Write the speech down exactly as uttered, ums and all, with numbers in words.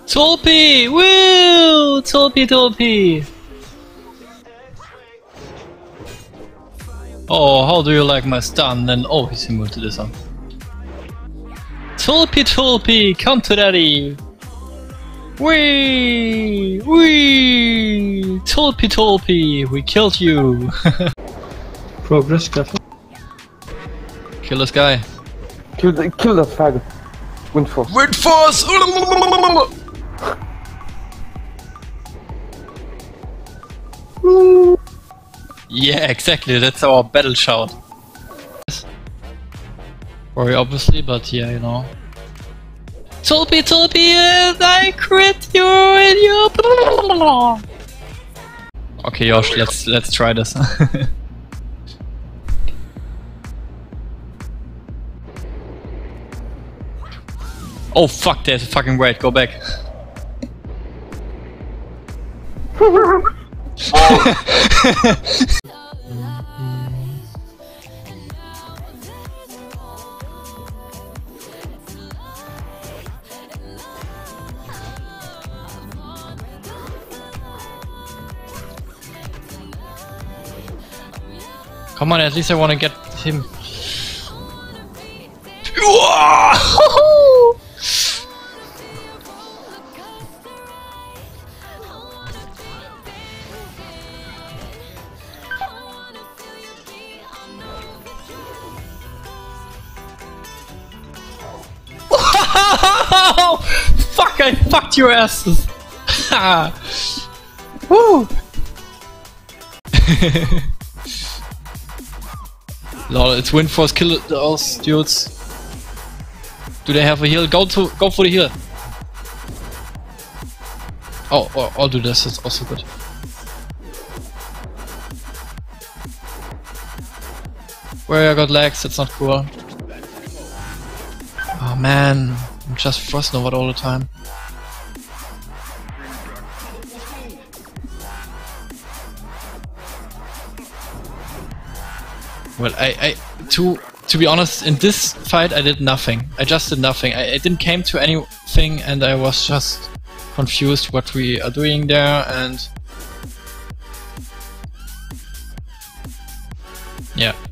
Tulpi! Woo! Tulpi, Tulpi! Oh, how do you like my stun? And oh, he's immune to this one. Tulpi, Tulpi, come to daddy! Wee! Wee! Tulpi, Tulpi, we killed you! Progress, careful. Kill this guy. Kill the, kill that faggot. Windforce. Windforce! Yeah, exactly, that's our battle shout. Very obviously, but yeah, you know. Tulpi, Tulpi, and I crit you and you. Okay, Josh, let's let's try this. Oh fuck, there's a fucking raid, go back. Come on, at least I want to get him. Fuck, I fucked your asses! Woo! Lol, it's Windforce, kill those dudes. Do they have a heal? Go to go for the heal. Oh, oh, I'll do this, it's also good. Where I got lags, it's not cool. Oh man, I'm just frost over all the time. Well, I, I, to, to be honest, in this fight I did nothing. I just did nothing. I, I didn't came to anything and I was just confused what we are doing there and... yeah.